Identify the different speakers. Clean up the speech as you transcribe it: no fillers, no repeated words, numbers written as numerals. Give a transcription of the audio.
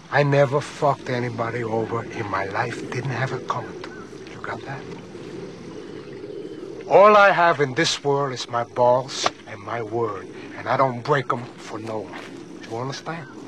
Speaker 1: I never fucked anybody over in my life. Didn't have it coming to me. You got that? All I have in this world is my balls and my word. And I don't break them for no one. Do you understand?